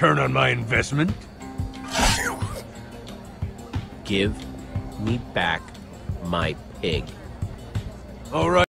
return on my investment? Give me back my pig. All right.